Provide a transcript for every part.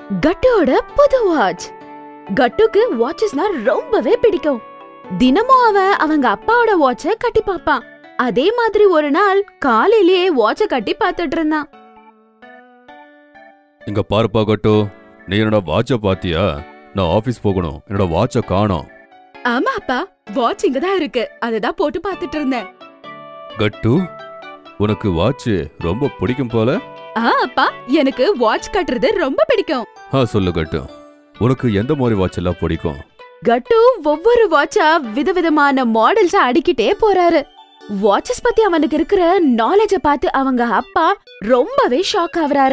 கட்டுவோட புது வாட்ச். கட்டுக்கு வாட்சஸ்னா ரொம்பவே பிடிக்கும். தினமும் அவன் அவங்க அப்பாவோட வாட்ச கட்டி பாப்பான். அதே மாதிரி ஒரு நாள் காலையிலேயே வாட்ச கட்டி பார்த்துட்டு இருந்தான். இங்க பாருப்பா கட்டு, நீ என்னோட வாட்ச பாத்தியா? நான் ஆபீஸ் போகணும், என்னோட வாட்ச காணோம். ஆமா அப்பா, வாட்ச் இங்கதான் இருக்கு, அததான் போட்டு பார்த்துட்டு இருந்தேன். கட்டு, உனக்கு வாட்ச் ரொம்ப பிடிக்கும் போல. அப்பா, எனக்கு வாட்ச் கட்டுறது ரொம்ப பிடிக்கும். சொல்லு கட்டு, உனக்கு எந்த மாதிரி வாட்ச் எல்லாம் பிடிக்கும்? கட்டு ஒவ்வொரு வாட்சா விதவிதமான மாடல்ஸ் அடிக்கிட்டே போறாரு. வாட்சஸ் பத்தி அவனுக்கு இருக்கிற நாலேஜ பார்த்து அவங்க அப்பா ரொம்பவே ஷாக் ஆகுறாரு.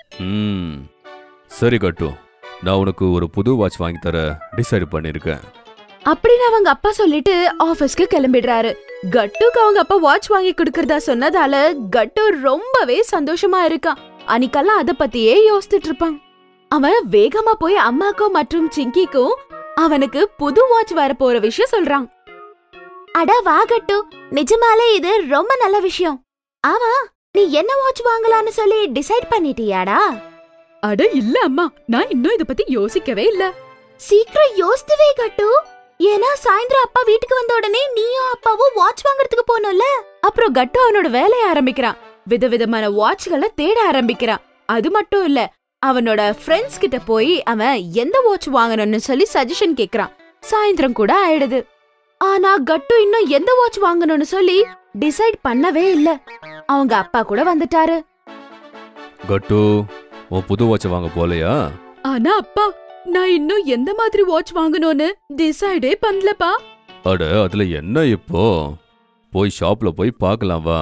சரி கட்டு, நான் உனக்கு ஒரு புது வாட்ச் வாங்கி தர டிசைட் பண்ணிருக்கேன் அப்படின்னு அவங்க அப்பா சொல்லிட்டு ஆபீஸ்க்கு கிளம்பிடுறாரு. கட்டுக்கு அவங்க அப்பா வாட்ச் வாங்கி கொடுக்கறதா சொன்னதால கட்டு ரொம்பவே சந்தோஷமா இருக்கான். அன்னைக்கெல்லாம் அத பத்தியே யோசிச்சுட்டு இருப்பான். அவன் வேகமா போய் அம்மாக்கும் மற்றும் சிங்கிக்கும் அவனுக்கு புது வாட்ச் வர போற விஷயம் சொல்றான். அட வா கட்டு, நிஜமாலே இது ரொம்ப நல்ல விஷயம். ஆமா, நீ என்ன வாட்ச் வாங்கலாம்னு சொல்லி டிசைட் பண்ணிட்டியாடா? அட இல்ல அம்மா, நான் இன்னும் இத பத்தி யோசிக்கவே இல்ல. சீக்கிரம் யோசித்துவே கட்டு, ஏன்னா சாயந்தரம் அப்பா வீட்டுக்கு வந்த உடனே நீயும் அப்பாவும் வாட்ச் வாங்குறதுக்கு போனோம்ல. அப்புறம் கட்டு அவனோட வேலைய ஆரம்பிக்கிறான். விதவிதமான வாட்ச்களை தேட ஆரம்பிக்கிறான். அது மட்டும் இல்ல, அவனோட ஃப்ரெண்ட்ஸ் கிட்ட போய் அவன் எந்த வாட்ச் வாங்கணும்னு சொல்லி சஜஷன் கேக்குறான். சாயந்தரம் கூட ஆயிடுது. ஆனா கட்டு இன்னும் எந்த வாட்ச் வாங்கணும்னு சொல்லி டிசைட் பண்ணவே இல்ல. அவங்க அப்பா கூட வந்துட்டாரு. கட்டு, உன் புது வாட்ச் வாங்க போலையா? ஆனா அப்பா, நான் இன்னும் எந்த மாதிரி வாட்ச் வாங்கணும்னு டிசைடே பண்ணலப்பா. அட அதுல என்ன இப்போ? போய் ஷாப்ல போய் பார்க்கலாம் வா.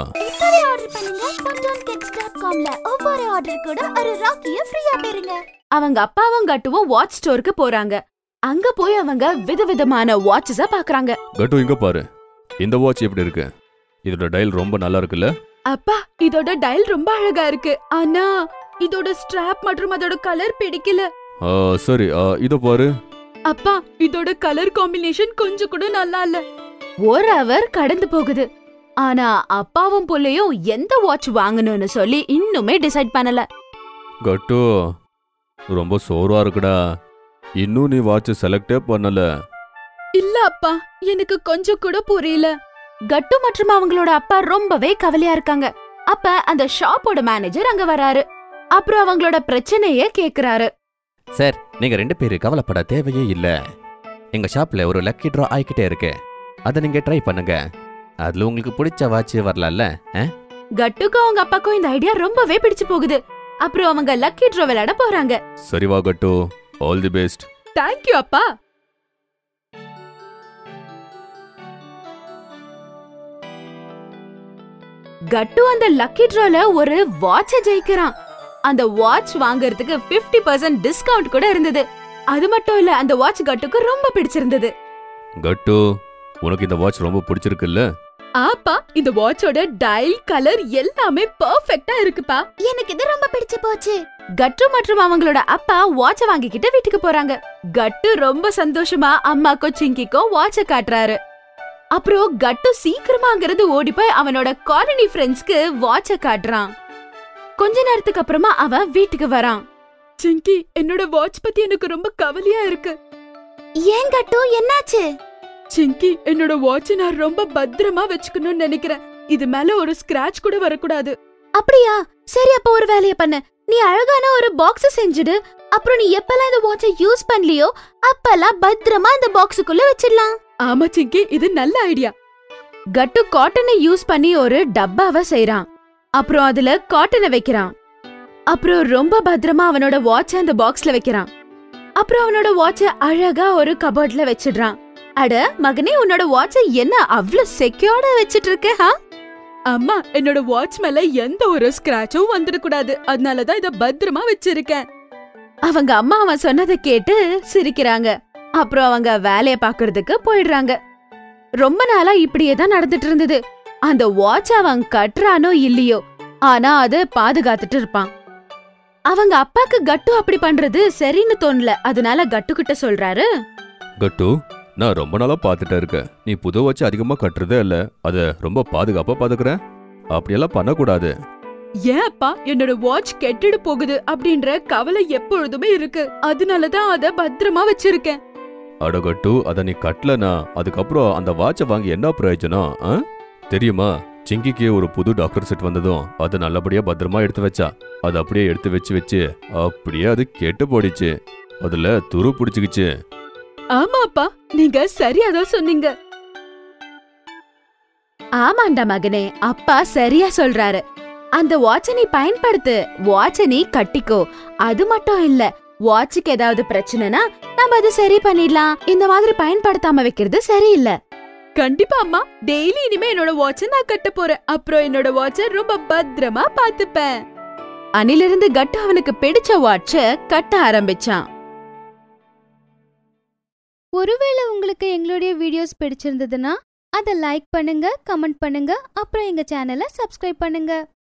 ஒவ்வொரு ஆர்டர் கூட ஒரு ராக்கிய ஃப்ரீயா பெறுங்க. அவங்க அப்பாவும் கட்டுவும் வாட்ச் ஸ்டோருக்கு போறாங்க. அங்க போய் அவங்க விதவிதமான வாட்சஸ பாக்குறாங்க. கட்டு இங்க பாரு, இந்த வாட்ச் எப்படி இருக்கு? இதோட டயல் ரொம்ப நல்லா இருக்குல்ல? அப்பா, இதோட டயல் ரொம்ப அழகா இருக்கு. ஆனா இதோட ஸ்ட்ராப் மற்றும் அதோட கலர் பிடிக்கல. சரி, இத பாரு. அப்பா, இதோட கலர் காம்பினேஷன் கொஞ்சம் கூட நல்லா இல்ல. ஒரு அவர் கடந்து போகுது. ஆனா அப்பாவும் புள்ளையும் எந்த வாட்ச் வாங்கணும்னு சொல்லி இன்னுமே டிசைட் பண்ணல. கட்டு, ரொம்ப சோர்வா இருக்குடா. இன்னும் நீ வாட்ச் செலக்டே பண்ணல. இல்ல அப்பா, எனக்கு கொஞ்சம் கூட புரியல. கட்டு மற்றும் அவங்களோட அப்பா ரொம்பவே கவலையா இருக்காங்க. அப்ப அந்த ஷாப்போட மேனேஜர் அங்க வராரு. அப்புறம் அவங்களோட பிரச்சனைய கேக்குறாரு. சார், நீங்க 2 பேரும் கவலைப்பட தேவையே இல்ல. எங்க ஷாப்ல ஒரு லக்கி டிரா ஆயிக்கிட்டே இருக்கு, அதை நீங்க ட்ரை பண்ணுங்க. அதுல உங்களுக்கு பிடிச்ச வாட்ச் வரலாம்ல. கட்டுக்கும் அவங்க அப்பாக்கும் இந்த ஐடியா ரொம்பவே பிடிச்சு போகுது. அப்புறம் அவங்க லக்கி டிரா விளையாட போறாங்க. சரி வா கட்டு, all the best. Thank you அப்பா. கட்டு அந்த லக்கி டிரால ஒரு வாட்ச ஜெயிக்கிறான். அந்த வாட்ச் வாங்குறதுக்கு 50% டிஸ்கவுண்ட் கூட இருந்தது. அது மட்டும் இல்ல, அந்த வாட்ச் கட்டுக்கு ரொம்ப பிடிச்சிருந்தது. கட்டு, உனக்கு இந்த வாட்ச் ரொம்ப பிடிச்சிருக்குல்ல? ஆப்பா, இந்த வாட்சோட டயல் கலர் எல்லாமே பெர்ஃபெக்ட்டா இருக்குப்பா. எனக்கு இது ரொம்ப பிடிச்சு போச்சு. கட்டு மற்றும் அவங்களோட அப்பா வாட்ச வாங்கிக்கிட்டு வீட்டுக்கு போறாங்க. கட்டு ரொம்ப சந்தோஷமா அம்மாக்கோ சிங்கிக்கோ வாட்ச காட்டுறாரு. அப்புறம் கட்டு சீக்கிரமா அங்கிருந்து ஓடி போய் அவனோட காலனி ஃப்ரெண்ட்ஸ்க்கு வாட்ச காட்டுறான். கொஞ்ச நேரத்துக்கு அப்புறமா அவன் வீட்டுக்கு வரான். சிங்கி, என்னோட வாட்ச் பத்தி எனக்கு ரொம்ப கவலையா இருக்கு. ஏன் கட்டு, என்னாச்சு? சிங்கி, என்னோட வாட்ச நான் ரொம்ப பத்திரமா வச்சுக்கணும்னு நினைக்கிறேன். இது மேல ஒரு ஸ்கிராட்ச் கூட வரக்கூடாது. அப்படியா? சரி, அப்ப ஒரு வேலைய பண்ணு. நீ அழகான ஒரு பாக்ஸ் செஞ்சுடு. அப்புறம் நீ எப்பெல்லாம் இந்த வாட்ச யூஸ் பண்ணலியோ அப்பெல்லாம் பத்திரமா இந்த பாக்ஸுக்குள்ள வச்சிடலாம். ஆமா சிங்கி, இது நல்ல ஐடியா. கட்டு காட்டனை யூஸ் பண்ணி ஒரு டப்பாவை செய்றான். அப்புறம் அதுல காட்டனை வைக்கிறான். அப்புறம் ரொம்ப பத்திரமா அவனோட வாட்ச அந்த பாக்ஸ்ல வைக்கிறான். அப்புறம் அவனோட வாட்ச அழகா ஒரு கபோர்ட்ல வச்சிடுறான். அட மகனே, உன்னோட வாட்ச என்ன அவ்ளோ செக்யூர்டா வச்சிட்டு இருக்க? அம்மா, என்னோட வாட்ச் மேல எந்த ஒரு ஸ்கிராட்சும் வந்துடக்கூடாது, அதனாலதான் இத பத்திரமா வச்சிருக்கேன். அவங்க அம்மா அவன் சொன்னதை கேட்டு சிரிக்கிறாங்க. அப்புறம் அவங்க வேலைய பாக்குறதுக்கு போயிடுறாங்க. ரொம்ப நாளா இப்படியேதான் நடந்துட்டு இருந்தது. அந்த வாட்ச் அவன் கட்டுறானோ இல்லையோ, ஆனா அத பாதுகாத்துட்டு இருப்பான். அவங்க அப்பாக்கு கட்டு அப்படி பண்றது சரின்னு தோணல. அதனால கட்டு கிட்ட சொல்றாரு. கட்டு, நான் ரொம்ப நாளா பாத்துட்டே இருக்கேன். நீ புது வாட்ச் அதிகமா கட்டுறதே இல்ல, அத ரொம்ப பாதுகாப்பா பாத்துக்கிற. அப்படியெல்லாம் பண்ணக்கூடாது. ஏன் அப்பா என்னோட வாட்ச் கெட்டுடு போகுது அப்படின்ற கவலை எப்பொழுதுமே இருக்கு. அதனாலதான் அத பத்திரமா வச்சிருக்கேன். அடகட்டு அத நீ கட்டலனா அதுக்கப்புறம் அந்த வாட்சை வாங்கி என்ன பிரயோஜனம்? தெரியுமா, சிங்கிக்கு ஒரு புது டாக்டர் செட் வந்ததும் அதை நல்லபடியா பத்திரமா எடுத்து வச்சா. அது அப்படியே எடுத்து வச்சு அப்படியே அது கெட்டு போடிச்சு. அதுல துரு பிடிச்சுக்கிச்சு. ஆமாப்பா, நீங்க சரியாதான் சொன்னீங்க. ஆமாண்டா மகனே, அப்பா சரியா சொல்றாரு. அந்த வாட்சை நீ பயன்படுத்து, வாட்சை நீ கட்டிக்கோ. அது மட்டும் இல்ல, வாட்சுக்கு ஏதாவது பிரச்சனைனா நம்ம அது சரி பண்ணிடலாம். இந்த மாதிரி பயன்படுத்தாம வைக்கிறது சரியில்லை. கண்டிப்பா அம்மா, டெய்லி இனிமே என்னோட வாட்சை நான் கட்ட போறேன். அப்புறம் என்னோட வாட்சை ரொம்ப பத்திரமா பாத்துப்பேன். அன்னிலிருந்து கட்டு அவனுக்கு பிடிச்ச வாட்சை கட்ட ஆரம்பிச்சான். ஒருவேளை உங்களுக்கு எங்களுடைய வீடியோஸ் பிடிச்சிருந்ததுன்னா அதை லைக் பண்ணுங்க, கமெண்ட் பண்ணுங்க, அப்புறம் எங்க சேனலை சப்ஸ்கிரைப் பண்ணுங்க.